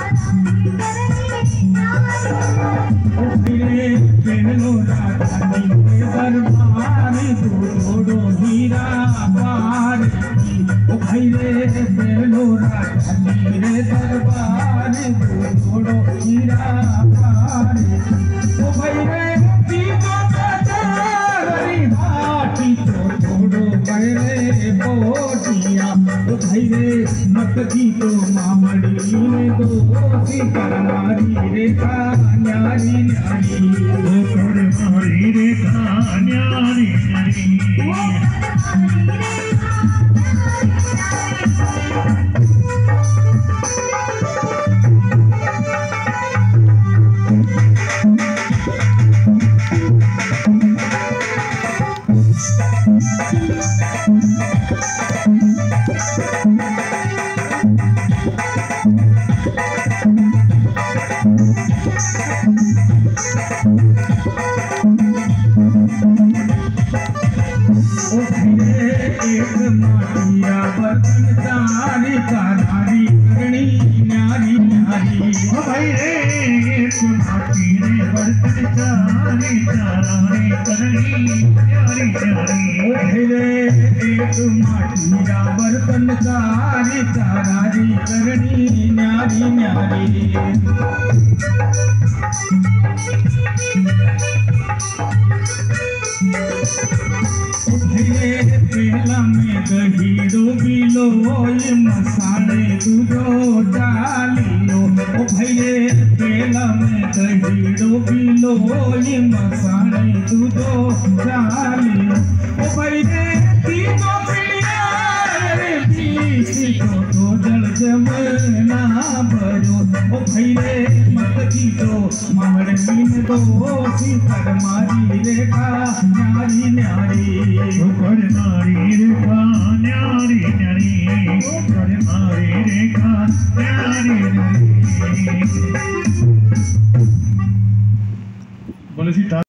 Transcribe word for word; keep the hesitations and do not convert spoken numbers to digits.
दरबार तू हीरा पार ओ भाई रे बेलो रानी रे दरबार तू हीरा पार ओ भाई रे दीपो हरी भाटी तो छोड़ो मेरे बोटिया ओ भाई रे मत की तो मामड़ी ने दो सिकर मारी रे का न्यारी न्यारी ओ कर मारी रे का न्यारी न्यारी एक माटिया बर्तन तारी तारी करनी न्यारी न्यारी ओ भाई रे एक माटी रे बर्तन तारी तारी करनी न्यारी न्यारी ओ भाई रे एक माटिया बर्तन तारी तारी करनी न्यारी न्यारी पेला में दही डूबिलो ये मसाले दूधो डालिलो ओ भैये पेला में दही डूबिलो ये मसाले दूधो डालिलो ओ भैये तीनों पिया रे पीसी को तो जल जमना भरो ओ भैये मत की तो मामड़ मीन दो सिकर मारी रे का न्यारी न्यारी ऊपर मारी रे का न्यारी न्यारी ऊपर मारी रे का न्यारी न्यारी बोले सी।